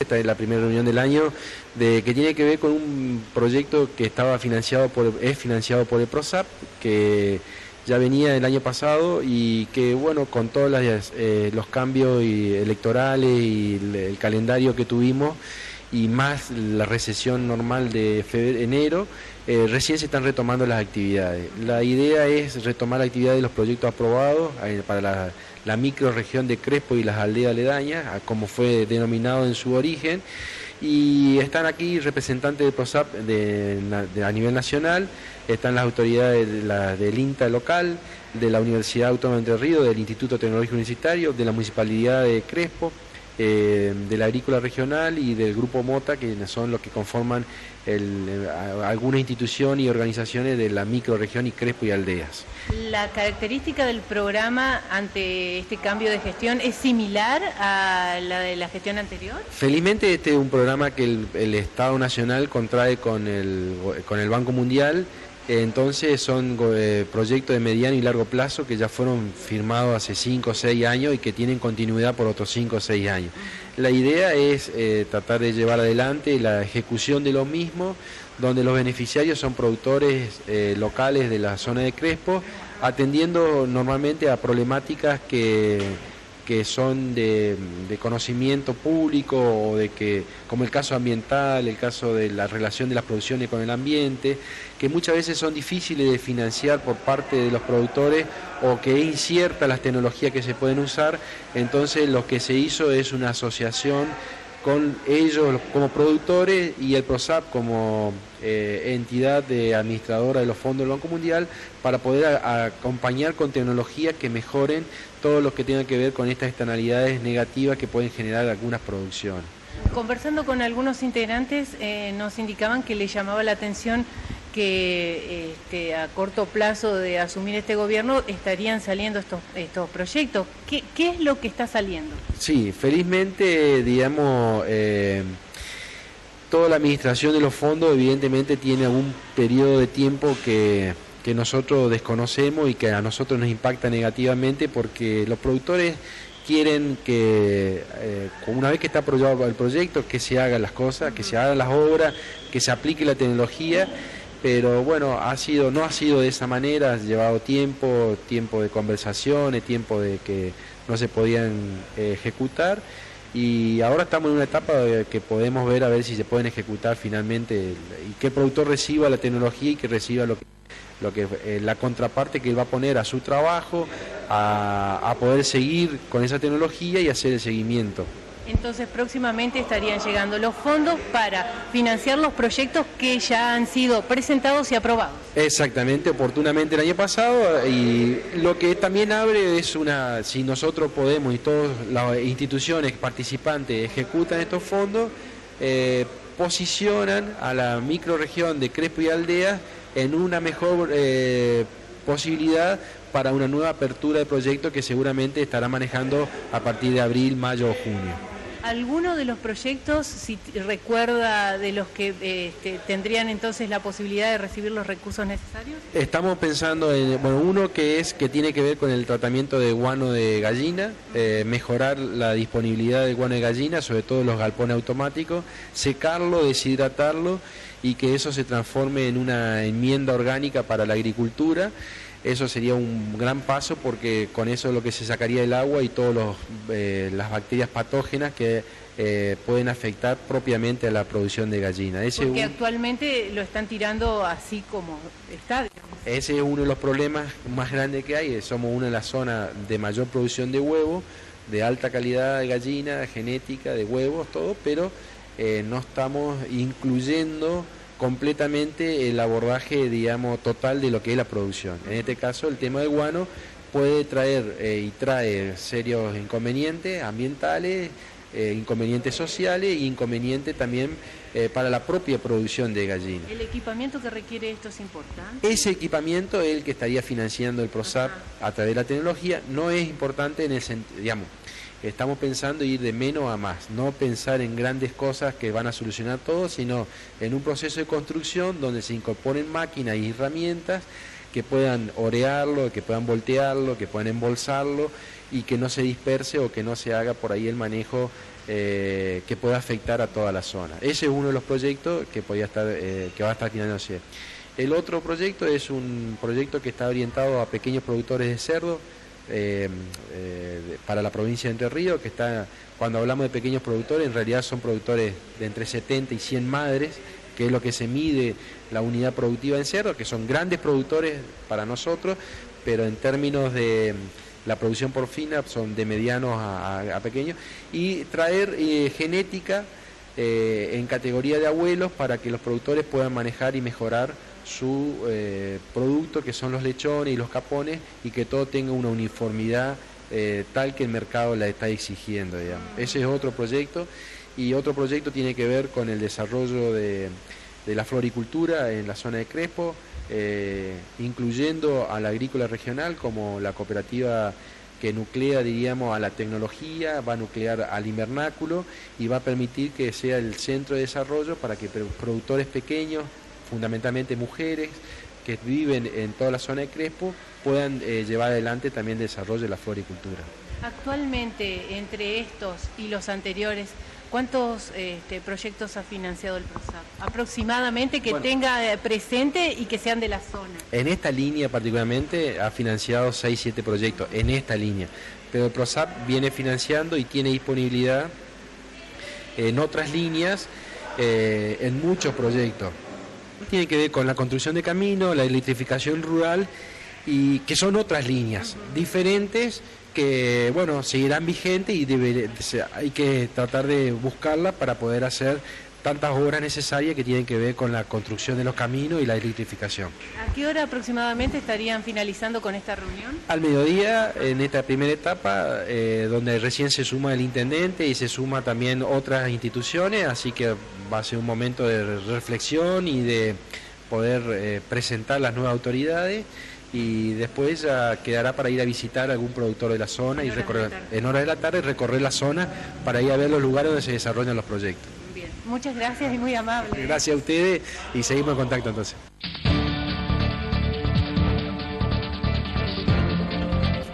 Esta es la primera reunión del año que tiene que ver con un proyecto que es financiado por el PROSAP, que ya venía el año pasado y que, bueno, con todos los cambios electorales y el calendario que tuvimos y más la recesión normal de enero, recién se están retomando las actividades. La idea es retomar la actividad de los proyectos aprobados para la microrregión de Crespo y las aldeas aledañas, como fue denominado en su origen, y están aquí representantes del PROSAP a nivel nacional, están las autoridades del INTA local, de la Universidad Autónoma de Entre Ríos, del Instituto Tecnológico Universitario, de la Municipalidad de Crespo, de la Agrícola Regional y del Grupo Mota, que son los que conforman alguna institución y organizaciones de la microrregión y Crespo y aldeas. ¿La característica del programa ante este cambio de gestión es similar a la de la gestión anterior? Felizmente este es un programa que el Estado Nacional contrae con el Banco Mundial. Entonces son proyectos de mediano y largo plazo que ya fueron firmados hace 5 o 6 años y que tienen continuidad por otros 5 o 6 años. La idea es tratar de llevar adelante la ejecución de los mismos, donde los beneficiarios son productores locales de la zona de Crespo, atendiendo normalmente a problemáticas que son de conocimiento público o como el caso ambiental, el caso de la relación de las producciones con el ambiente, que muchas veces son difíciles de financiar por parte de los productores o que es incierta las tecnologías que se pueden usar. Entonces lo que se hizo es una asociación con ellos como productores y el PROSAP como entidad administradora de los fondos del Banco Mundial para poder acompañar con tecnologías que mejoren todo lo que tenga que ver con estas externalidades negativas que pueden generar algunas producciones. Conversando con algunos integrantes nos indicaban que les llamaba la atención que a corto plazo de asumir este gobierno estarían saliendo estos proyectos. ¿Qué es lo que está saliendo? Sí, felizmente, digamos, toda la administración de los fondos evidentemente tiene algún periodo de tiempo que nosotros desconocemos y que a nosotros nos impacta negativamente, porque los productores quieren que una vez que está aprobado el proyecto, que se hagan las cosas, que se hagan las obras, que se aplique la tecnología. Pero bueno, no ha sido de esa manera, ha llevado tiempo de conversaciones, tiempo de que no se podían ejecutar, y ahora estamos en una etapa que podemos ver a ver si se pueden ejecutar finalmente y que el productor reciba la tecnología y que reciba la contraparte que él va a poner a su trabajo, a poder seguir con esa tecnología y hacer el seguimiento. Entonces próximamente estarían llegando los fondos para financiar los proyectos que ya han sido presentados y aprobados. Exactamente, oportunamente el año pasado, y lo que también abre es si nosotros podemos y todas las instituciones participantes ejecutan estos fondos, posicionan a la microrregión de Crespo y Aldeas en una mejor posibilidad para una nueva apertura de proyectos que seguramente estará manejando a partir de abril, mayo o junio. ¿Alguno de los proyectos, si recuerda, de los que tendrían entonces la posibilidad de recibir los recursos necesarios? Estamos pensando en uno que tiene que ver con el tratamiento de guano de gallina, mejorar la disponibilidad del guano de gallina, sobre todo los galpones automáticos, secarlo, deshidratarlo y que eso se transforme en una enmienda orgánica para la agricultura. Eso sería un gran paso, porque con eso es lo que se sacaría el agua y todas las bacterias patógenas que pueden afectar propiamente a la producción de gallina. Porque actualmente lo están tirando así como está, digamos. Ese es uno de los problemas más grandes que hay. Somos una de las zonas de mayor producción de huevos, de alta calidad de gallina, genética, de huevos, todo, pero no estamos incluyendo completamente el abordaje, digamos, total de lo que es la producción. En este caso, el tema del guano puede traer y trae serios inconvenientes ambientales, inconvenientes sociales e inconvenientes también para la propia producción de gallina. ¿El equipamiento que requiere esto es importante? Ese equipamiento es el que estaría financiando el PROSAP a través de la tecnología. No es importante en el sentido, digamos, estamos pensando ir de menos a más, no pensar en grandes cosas que van a solucionar todo, sino en un proceso de construcción donde se incorporen máquinas y herramientas que puedan orearlo, que puedan voltearlo, que puedan embolsarlo y que no se disperse o que no se haga por ahí el manejo que pueda afectar a toda la zona. Ese es uno de los proyectos que podía estar, que va a estar financiándose. El otro proyecto es un proyecto que está orientado a pequeños productores de cerdo para la provincia de Entre Ríos, que está, cuando hablamos de pequeños productores, en realidad son productores de entre 70 y 100 madres, que es lo que se mide la unidad productiva en cerdo, que son grandes productores para nosotros, pero en términos de la producción porcina son de medianos a pequeños, y traer genética en categoría de abuelos para que los productores puedan manejar y mejorar su producto, que son los lechones y los capones, y que todo tenga una uniformidad tal que el mercado la está exigiendo, digamos. Ese es otro proyecto, y otro proyecto tiene que ver con el desarrollo de la floricultura en la zona de Crespo, incluyendo a la agrícola regional como la cooperativa que nuclea, diríamos, a la tecnología, va a nuclear al invernáculo y va a permitir que sea el centro de desarrollo para que productores pequeños, fundamentalmente mujeres, que viven en toda la zona de Crespo, puedan llevar adelante también el desarrollo de la floricultura. Actualmente, entre estos y los anteriores, ¿cuántos proyectos ha financiado el PROSAP? Aproximadamente, que tenga presente y que sean de la zona. En esta línea particularmente ha financiado 6-7 proyectos, en esta línea. Pero el PROSAP viene financiando y tiene disponibilidad en otras líneas, en muchos proyectos. Tiene que ver con la construcción de caminos, la electrificación rural, y que son otras líneas diferentes que, bueno, seguirán vigentes y hay que tratar de buscarlas para poder hacer tantas obras necesarias que tienen que ver con la construcción de los caminos y la electrificación. ¿A qué hora aproximadamente estarían finalizando con esta reunión? Al mediodía, en esta primera etapa, donde recién se suma el intendente y se suma también otras instituciones, así que va a ser un momento de reflexión y de poder presentar las nuevas autoridades, y después ya quedará para ir a visitar a algún productor de la zona y recorrer en horas de la tarde, recorrer la zona para ir a ver los lugares donde se desarrollan los proyectos. Bien, muchas gracias y muy amable. Gracias a ustedes y seguimos en contacto entonces.